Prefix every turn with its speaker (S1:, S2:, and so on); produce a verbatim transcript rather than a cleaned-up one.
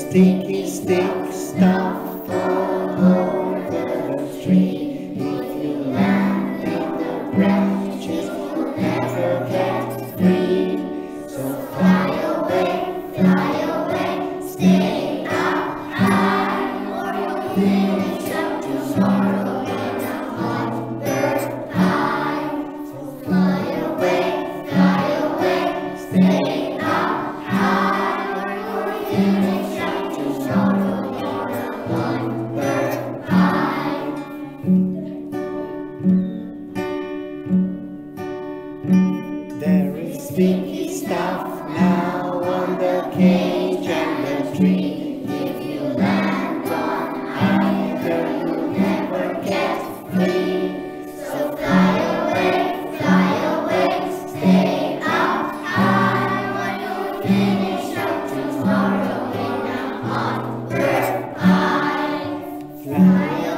S1: sticky stick stuff all over the tree. If you land in the branches, you'll never get free. So fly away, fly away, stay up high, or you'll finish up tomorrow in a hot bird pie. So fly away, fly away, stay up high, or you'll finish up tomorrow in a hot bird pie. There is sticky stuff now on the cage and the tree. If you land on either, you'll never get free. So fly away, fly away, stay up high, or you'll finish up tomorrow in a hot bird pie. Fly